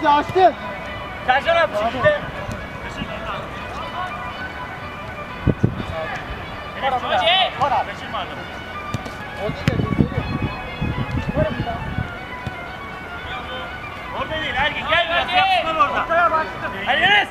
açtı. Sercan abi çekildi. Para. Beşir vardı. Orada değil Ergin gel biraz yapsınlar orada. Ortaya başladım. Hadi Enes.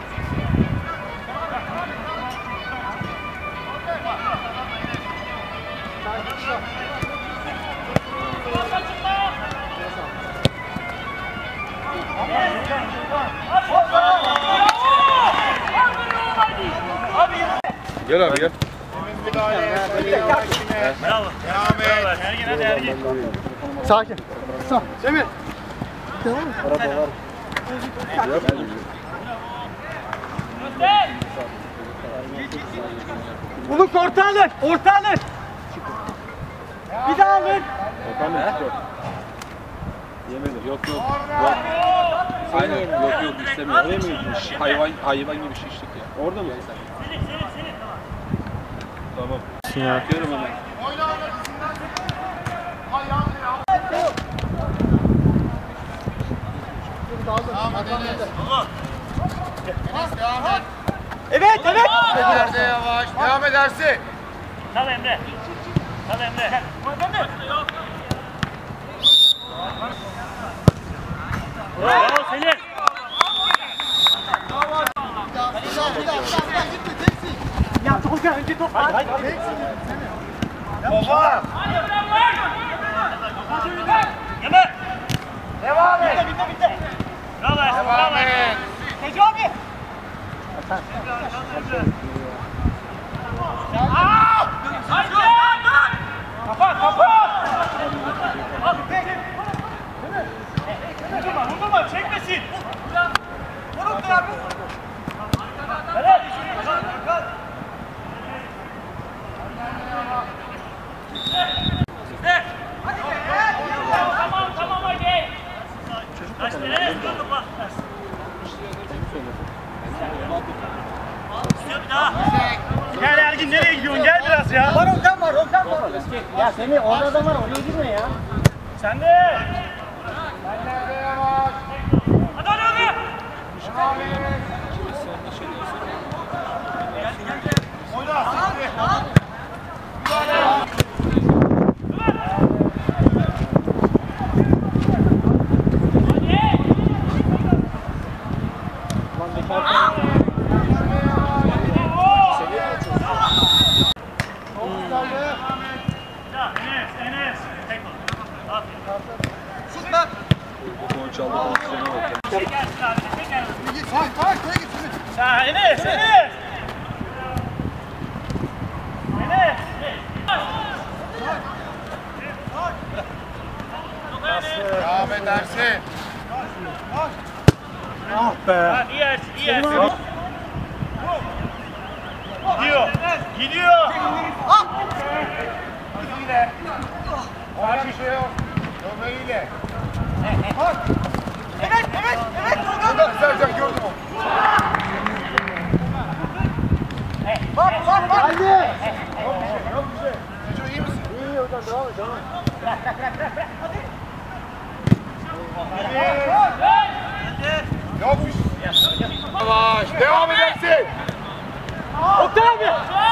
Gel abi gel. Bravo. Devam et. Ergin hadi Ergin. Sakin. Sağ. Semih. Tamam mı? Uluk orta alır. Orta alır. Bir daha alır. Yemedim. Yok. Aynen yok istemiyorum. Hayvan gibi şiştik ya. Orada mısın sen? Senin tamam. Tamam. Bakıyorum hemen. Enes devam et. Evet. Nerede yavaş? Devam edersin. Sal Emre. Sal Emre. Bravo Selim. Ya Tolga önce top. Hayır. Baba. Yeme. Devam et. Bitti. Bravo Ersin. Bravo Devam Ersin. et. Tecrübe abi. Vurdurma, çekmesin. Vurun abi. Evet. Tamam hadi. Kaçtı Enes, dur bak. İstiyor bir daha. Gel Ergin, nereye gidiyorsun? Gel biraz ya. Var Okan var. Ya Semih orada adam var. Oraya girme ya. Sen de. Nerede yavaş? Hadi hadi. Devam et. Oyna. Enes. Tek ol. Aferin. Sus lan. Telefonu çaldı pozisyona bak. Çekersin abi. Çekersin. Git. Koy git. Sen Enes. Devam edersin. Ah be. Ha, iyi yersin. Gidiyor. Hızıyla. Ona bir şey yok. Ömer'iyle. Evet. Burada Sercan gördüm onu. Bak. Hadi. Yok bir şey. Çocuğu iyi misin? İyi hocam devam et. Yok bir şey. Yavaş. Devam edersin. Okan abi.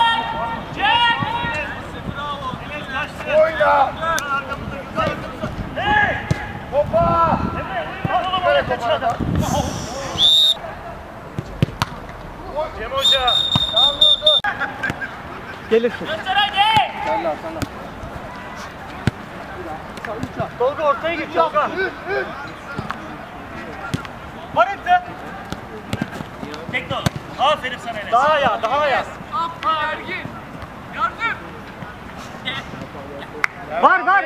Oyna. Topa. Cem Hoca. Gelirsin. Sen Tolga ortaya git Tolga. Var etti. Tek dolu. Aferin sana Enes. Daha ya. Var.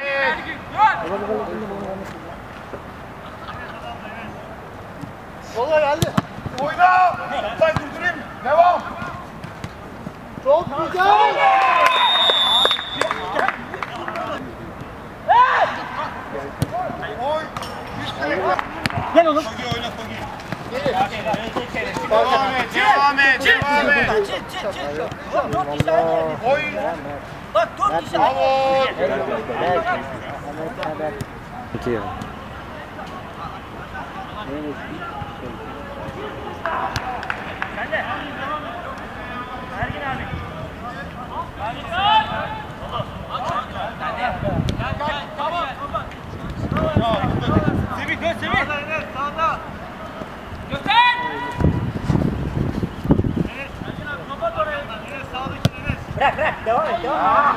Tolga geldi. Oyna. Sen durdurayım. Devam. Çok güzel. Oy. Gel oğlum. Devam et. Oy. Bak çok güzel. Bravo. Sen de. Ergin abi. Semih dön Semih. Sağda. Göster. Enes. Kapat orayı. Enes sağdaki Enes. Bırak devam et devam.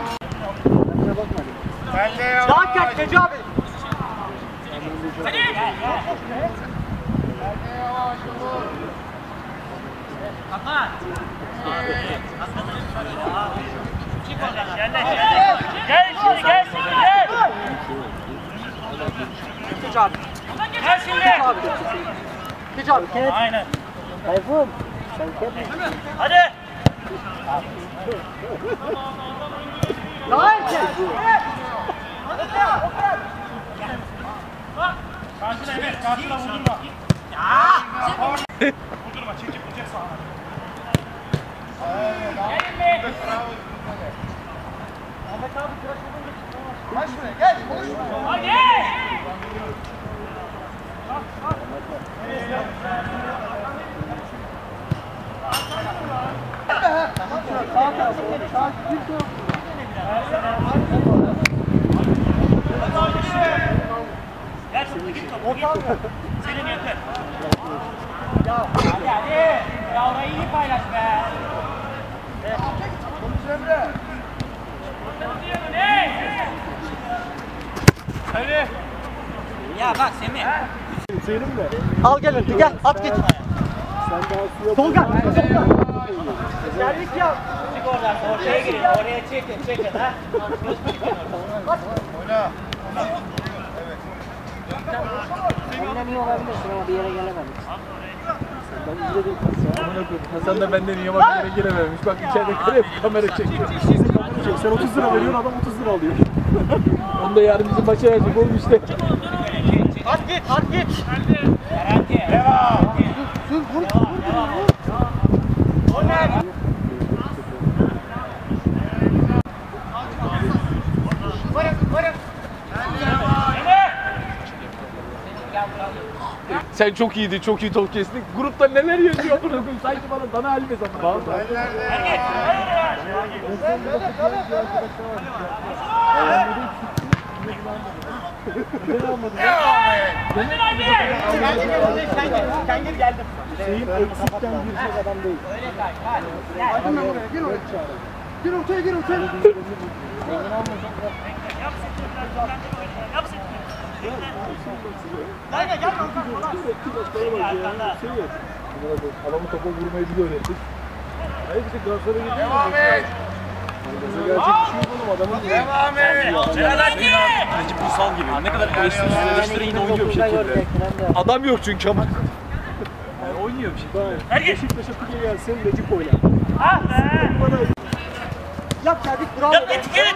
Sen de yavaş. Daha kaç Necati abi. Sen de yavaş olur. Kapat. Gel şimdi gel. Geç abi. Gel şimdi. Geç abi. Aynen. Tayfun. Hadi. Daha erken. Karşına Enes. Karşına vurdurma. Vurdurma. Çekip vuracak sağa. Ahmet abi tıraş olunca kaç şuraya gel. Konuşma. Hadi. Sağ tarafı. Sağ bir tarafı. Gel şimdi git topu git. Senin yeter. Hadi. Ya orayı iyi paylaş be. Hadi. Ya bak Semih. Al gel önce gel at geç. Tolga. Geldik ya. Çık oradan ortaya girin. Oraya çekin ha. Oyna. Oynamıyor olabilirsin ama bir yere gelemedik. Hasan da benden iyi ama bir yere girememiş. Bak içeride kamera çekiyor. Sen 30 lira veriyorsun, adam 30 lira alıyor. Onu da yarın bizim maça verecek oğlum işte. At git at git. Devam. Sen çok iyiydin, çok iyi top kestin. Grupta neler yazıyor bunu? Sanki bana dana halime zaman. Kendin geldim. Şeyin eksikten girecek adam değil. Öyle kay. Hadi. Gel. Aydın ben oraya, gir oraya. Gir ortaya, gir ortaya. Zengin olmayacak. Yap sen. Gel gel Adamı topa vurmayı bir öğrettik. Hayır işte Galatasaray'a gidiyor. Devam et. Gerçek bir şey yok oğlum adamın. Devam et. Necip Uysal gibi. Ne kadar eleştirirse yine oynuyor bir şekilde. Adam yok çünkü ama. Yani oynuyor bir şekilde. Beşiktaş'a kupa gelse Necip oynar. Ah be. Yap geldik bravo. Yap git git.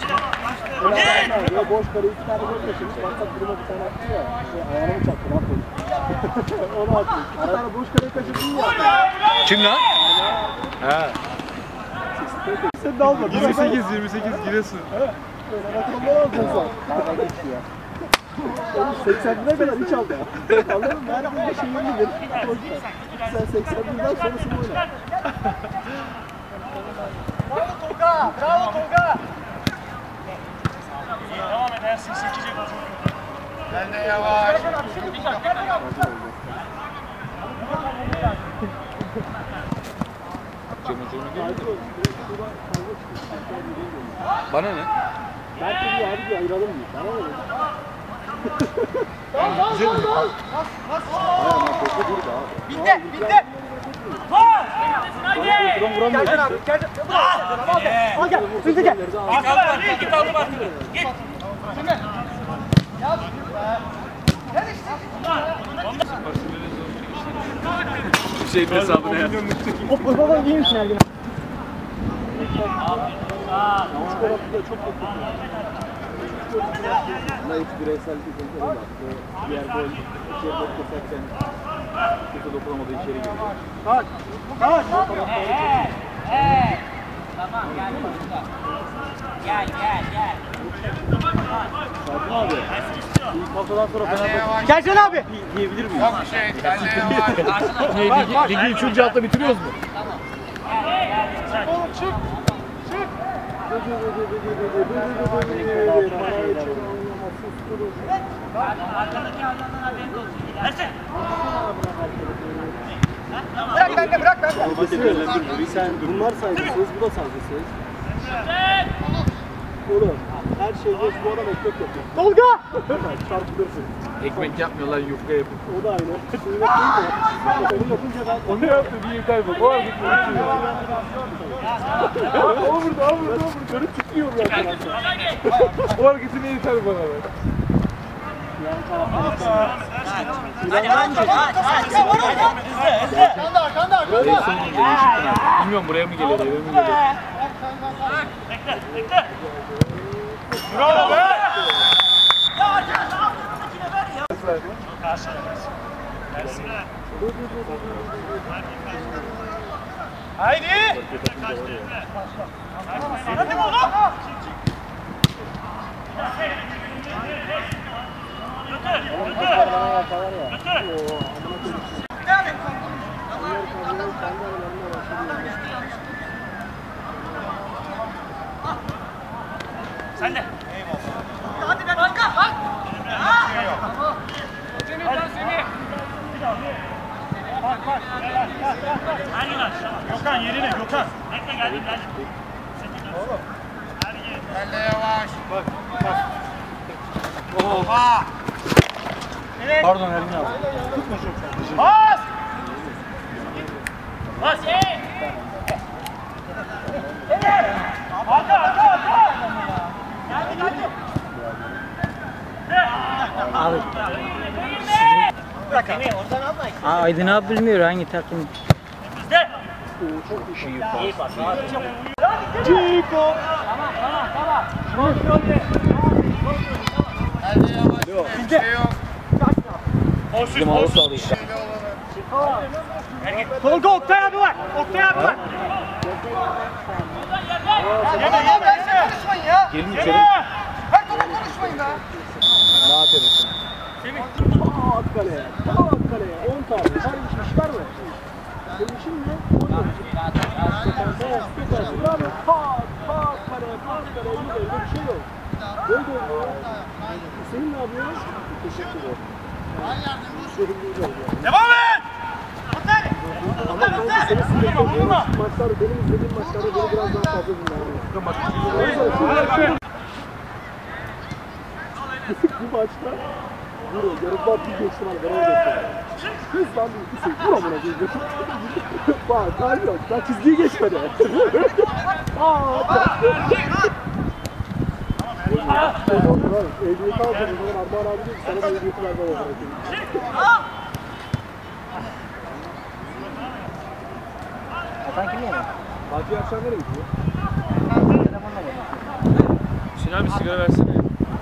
Ya boş kare 2 tane gol kaçırmış. Maksat duruma bir tane attı ya. Ayağına mı çaktı? Ne yapayım? Onu attı. 2 tane boş kare kaçırdın ya. Kim lan? He. Sen de almadın. 28 Giresun. Böyle rakamlar aldın sen. Kavga geçti ya. Oğlum 81'e kadar hiç aldı ya. Anladın mı? Her bir şey yönlüdür. Sen 81'den sonrasını oyna. Bravo Tolga. Bravo Tolga. Devam edersin. Seçecek o. Sen de yavaş. Bana ne? Belki bir abi bir ayıralım mı? Bana ne dedi? Bitti. Bitti. Gel abi. Gel. Al gel. Hızlı gel. Git aldım artık. Git. Bir şeyin hesabını ya. O babadan iyi misin Ergin? Buna hiç bireysel bir kontrol var. Diğer gol, içeri gol keserken kötü dokunamadı içeri giriyor. Bak. Bak. Sakin abi. Kafadan sonra Fenerbahçe. Gelsen abi. Diyebilir miyim? Yok bir şey. Bende var. Ligi 3. hafta bitiriyoruz mu? Oğlum çık. Çık. Bırak bende, bırak bende. Sen bunlar saygısız, bu da saygısız. Oğlum her şey geç, bu adam ekmek yapıyor. Tolga! Çarpılırsın. Ekmek yapmıyorlar, yufka yapıyor. O da aynı. Onu yapınca ben... Onu yaptı, bir yufka bak. O artık O burada. Görüp çıkıyorum ya. o hareketini yeter bana be. Arkanda. Bilmiyorum buraya mı geliyor, eve mi geliyor? Bekle. Bravo be. Haydi. Hadi oğlum. Sen de. Hadi be Hakan, bak. Ergin aşağı. Gökhan yerine Gökhan. Bekle geldim. Sen de yavaş. Pardon Ergin abi. Bas. Bas. Arka. Aydın abi bilmiyor hangi takım. Bizde. İyi pas. Chico. Hadi yavaş. Bir şey yok. Tolga Oktay abi var. Oktay abi var. Konuşmayın ya. Gelin içeri. Her topa konuşmayın be. Rahat edesin. At kaleye. At kaleye. 10 tane. Her bir şey çıkar mı? Senin işin ne? Bravo. Pat kaleye. Öyle bir şey yok. Böyle oluyor. Hüseyin ne yapıyor? Teşekkür ederim. Devam et. Ama ben seni sinirlendiğim maçlar, benim izlediğim maçlarda beni biraz daha fazla dinlerdim. Bu maçta yarım bak bir geçtim hani ben orada. Hızlandı Hüseyin. Vur amına koyayım. Bak kalp yok. Daha çizgiyi geçmedi. Ehliyeti aldım. O zaman Armağan abi diyor ki sana da ehliyeti vermem o zaman. Hasan kim yedi? Fatih akşam nereye gidiyor? Sinan bir sigara versene.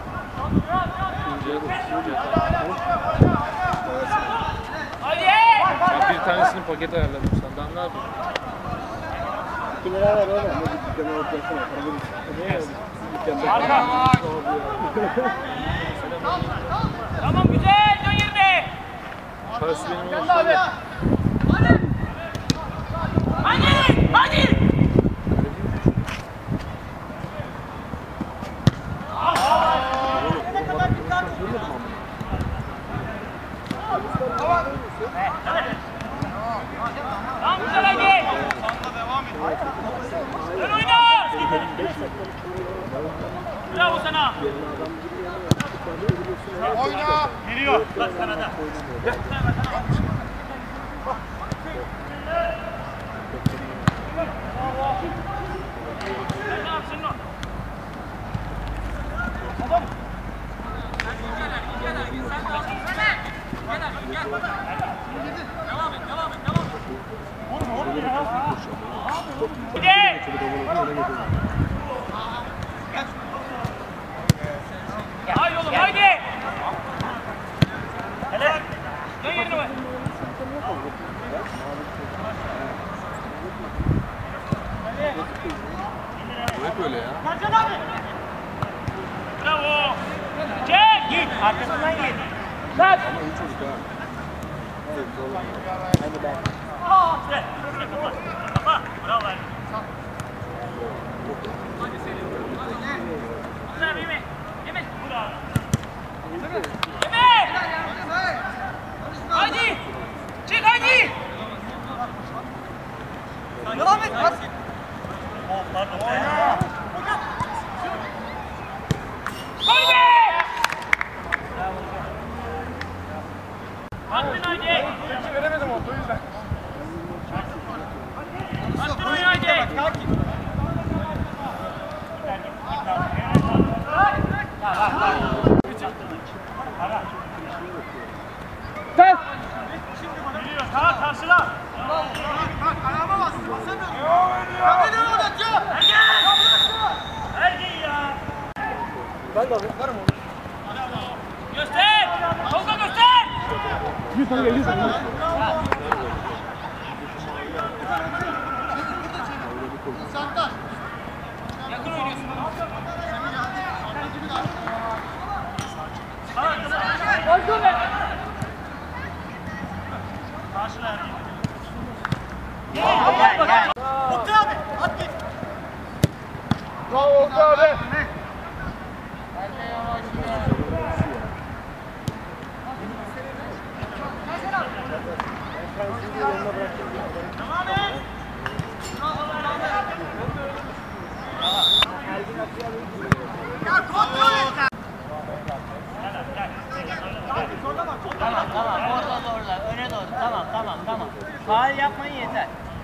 Ben bir tanesini paket ayarladım senden. Ne yapayım? 2 lira ver oğlum. Ne gittikten ortasına. Arka. Tamam güzel. Dön yerine. Parası benim olsun. Hadi. Tamam güzel hadi. Dön oyna. Bravo sana. Oyna. Geliyor. Bak kanada. Ne yapsın o? Haydi oğlum haydi. Hele. Dön yerine bak. Bu hep öyle ya. Bravo. Çek. Git arkasından git. Ama iyi çocuk ha. Hadi ben. Güzel. Kafa. Bravo Ergin. Güzel Emin. Emin. Bravo. Emin. Hadi. Çık hadi. Devam et. Oh pardon. Gol be. Attın haydi. Hiç veremedim orada o yüzden. Attın oyun haydi. Geliyor. Sağ karşıla. Ayağıma bas. Basamıyorum. Beni oynatıyor. Ergin ya. Ben de alayım. Varım onu. Göster. Tolga göster. 100 tane geliyor. Sandal. Yakın oynuyorsun. Karşıla Ergin. Gel. Oktay abi. At git. Bravo Oktay abi. Devam et. Ya kontrol et. Tamam orada doğrular öne doğru tamam. Faal yapmayın yeter.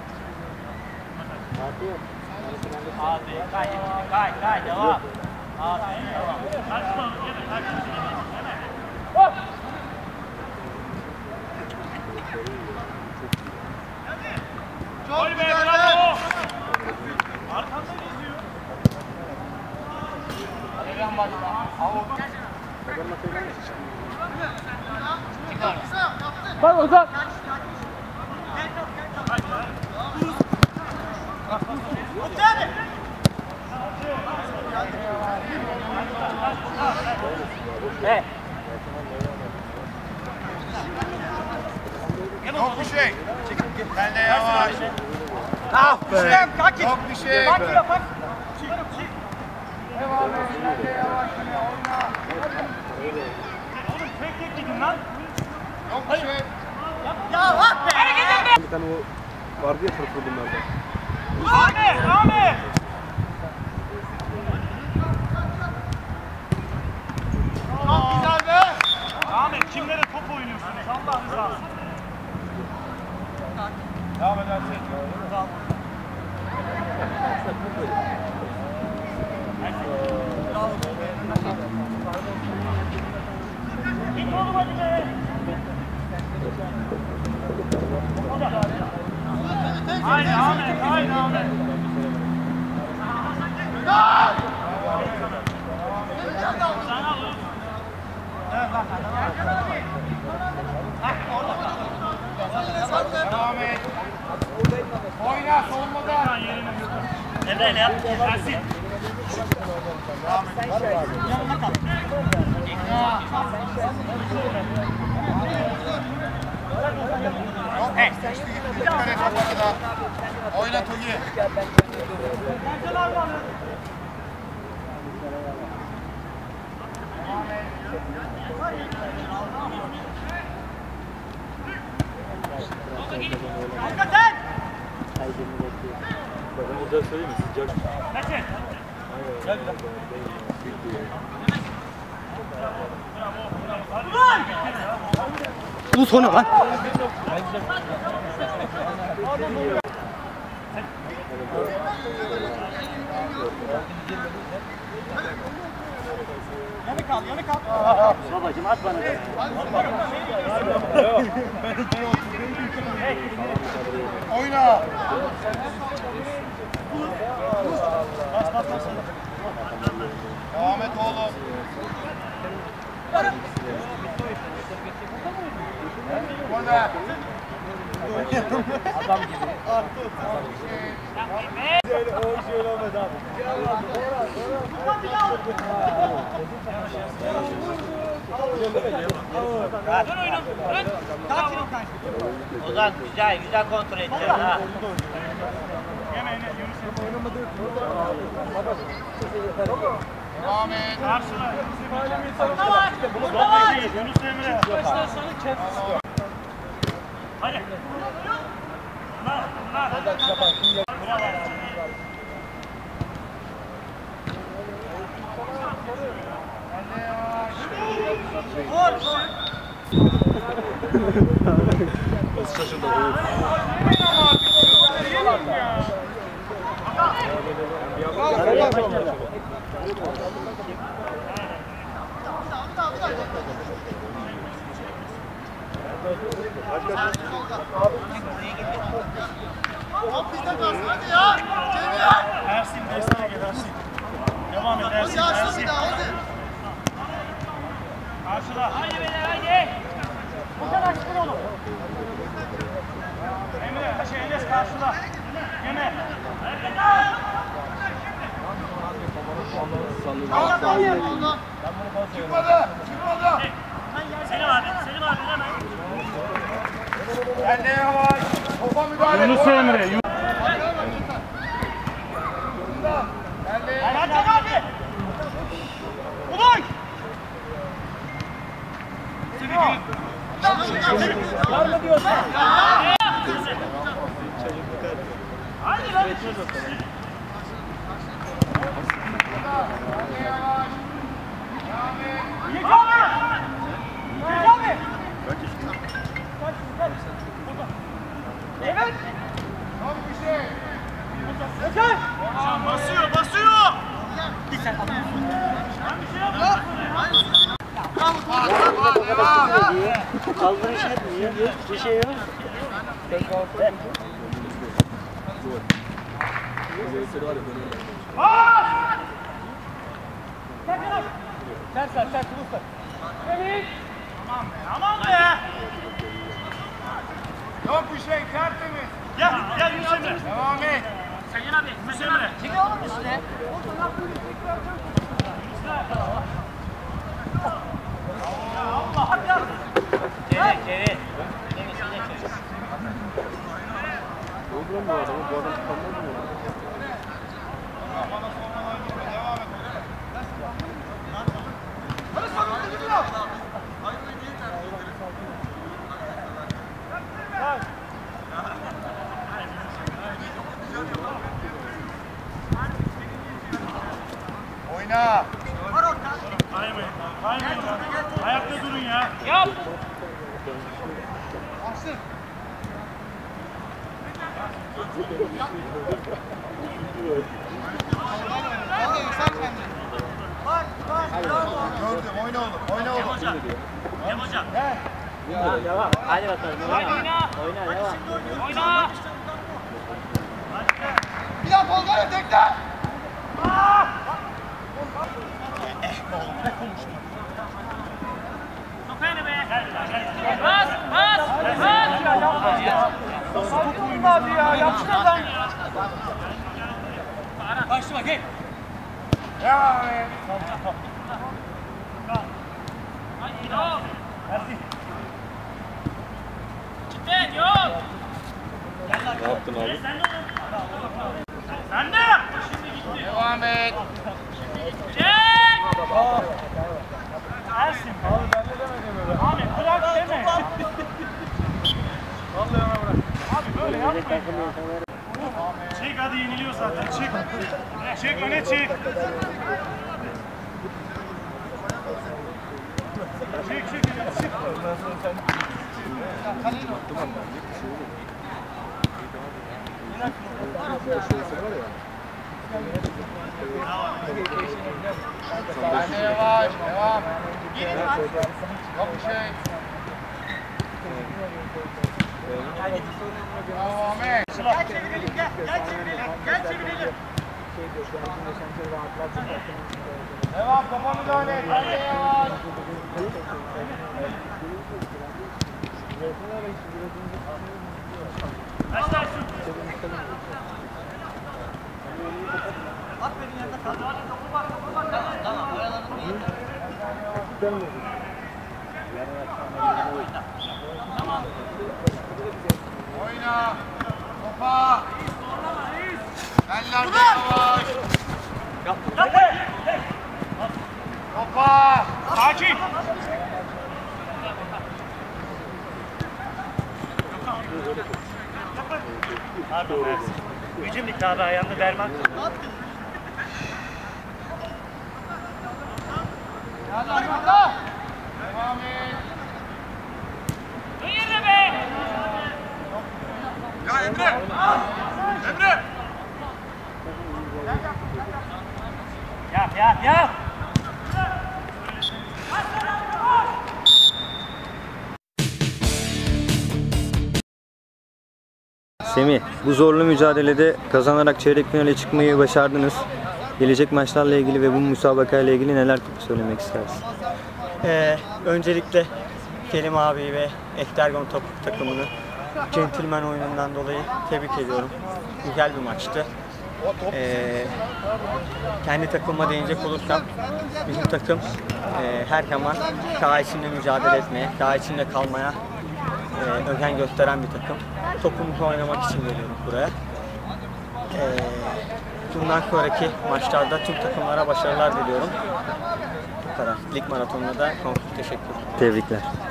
Abi kay devam. Abi devam. Kaçma. Yeme. Kaçma. Yeme. Çok Gol be güzel. bravo. Arkanda geziyor. Bak Ozan. Oktay abi. Yok bir şey. Ben de yavaş. Ah be. Yok bir şey. Bak ya bak. Oğlum tek gidin lan. Yok bir şey. Ya bak be. Hareketin be. Bir tane o vardı ya fırfırlımlarda. Ahmet. Çok güzel be. Ahmet kimlere top oynuyorsunuz? Allah rızası. Devam edersin. Git oğlum hadi be. Aynı Ahmet. Sana alın. Devam et. Oyna savunmada. Emre'yle yap. Ersin. Yok. Dikkat et ortada. Oyna Togi. Hakikaten. Ben o yüzden söyleyeyim mi? Sıcak. Metin. Bu sonu lan. Yanı kal. Babacım at bana. Oyna. Devam et oğlum. Burada. Adam gibi. Dön oyunu. Dön. Ozan güzel güzel kontrol edeceğiz ha. Devam et. Burada var. Burada var. Yunus Emre. Hadi. Ersin desteğe gel Ersin. Devam et Ersin. Ersin. Karşıla. Haydi beyler haydi. Emre, Enes karşıla. Yeme. Çıkmadı. Çıkmadı. Selim abi hemen. Ben de yavaş. Topa müdahale. Yunus Emre. Ben de Ercan abi. Ulay. Var mı diyorsun? Hadi lan. Geç abi. Geç abi. Evet. Yok bir şey. Yeter. Basıyor. Bir sen al. Devam. Kaldırış etmiyor. Bir şey yok. Ters vurursa. Evet. Aman be. Yok bir şey. Tertemiz. Gel Yunus Emre. Devam et. Sayın abi. Yunus Emre. Çekil oğlum üstüne. Çevir. Çevir çevir. Dolduran bu adamı. Bu adam tutamaz mı? Oyna. Kaymayın. Ayakta durun ya. Yap. Gördüm. Oyna oğlum. Oyna oğlum. Cem hocam. Devam. Hadi bakalım. Oyna. Oyna devam. Oyna. Bir daha Tolga'ya tekrar. Sokayını be. Bas. Top uymadı ya. Yapsana lan. Başla gel. Devam et. Hadi yok. Gitme yok. Ne yaptın abi? Sen de. Devam et. Çek. Ersin. Abi ben de demedim öyle. Abi bırak deme. Vallahi ona bırak. Abi böyle yapma. Çek hadi yeniliyor zaten. Çek. Çek öne çek. Çek öne çek. Ben de yavaş. Devam. Yok bir şey. Devam et. Gel çevirelim gel. Gel çevirelim. Devam. Topa müdahale et. Ben de yavaş. Başlarsın. Tamam. Oralarını iyi. Oyna. Topa. Ellerde yavaş. Topa. Sakin. Pardon Mersin. Gücüm bitti abi ayağımda derman. Devam et. Ya Emre. Emre. Yap. Semih, bu zorlu mücadelede kazanarak çeyrek finale çıkmayı başardınız. Gelecek maçlarla ilgili ve bu müsabakayla ilgili neler söylemek istersin? Öncelikle Kerim abi ve Ektergon takımını centilmen oyunundan dolayı tebrik ediyorum. Güzel bir maçtı. Kendi takımıma değinecek olursam bizim takım her zaman saha içinde mücadele etmeye, saha içinde kalmaya özen gösteren bir takım. Topumuzu oynamak için geliyoruz buraya. Bundan sonraki maçlarda tüm takımlara başarılar diliyorum. Bu kadar. Lig maratonuna da sonsuz teşekkür ederim. Tebrikler.